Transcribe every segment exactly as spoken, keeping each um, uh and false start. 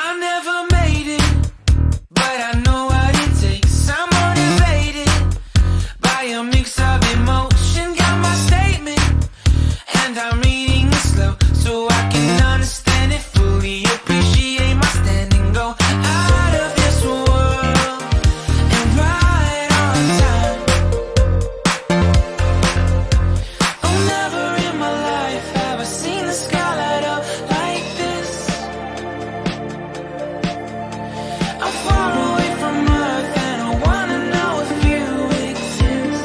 I never made it, but I know what it takes. I'm motivated by a mix of emotion. Got my statement, and I'm reading it slow so I can understand it fully. Appreciate my standing, go out of this world and right on time. Oh, never in my life have I seen the sky light up like this. I'm far away from Earth and I wanna know if you exist.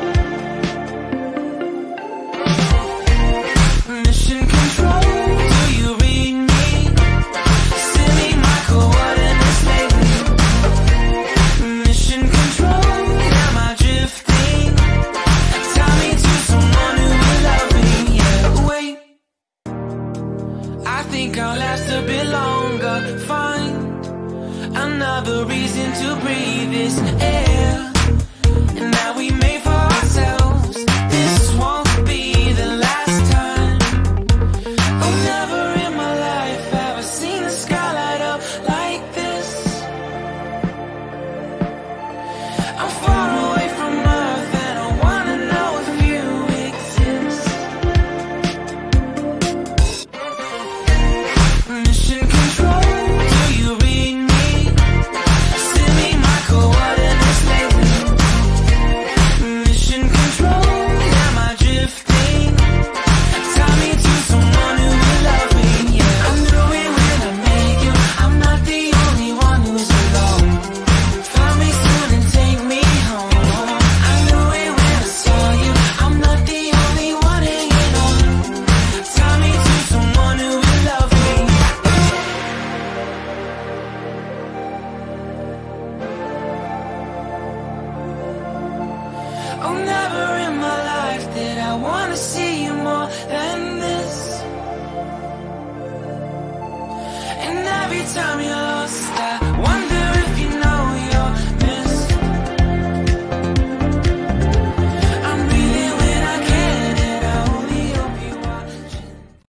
Mission control, do you read me? Send me my coordinates lately. Mission control, am I drifting? Tie me to someone who will love me. Yeah, wait, I think I'll last a bit longer. Find another reason to breathe this air, and that we made for ourselves. This won't be the last time. Oh, never in my life have I seen the sky light up like this. I'm far away from Earth and I wanna know if you exist. Mission control, do you read me? Send me my coordinates lately. Mission control, am I drifting? Tie me to someone who will love me. Yeah, I knew it when I met you. I'm not the only one who's alone. Find me soon and take me home. I knew it when I saw you. I'm not the only one hanging on. Tie me to someone who will love me. Oh, never in my life did I wanna see you more than this. And every time you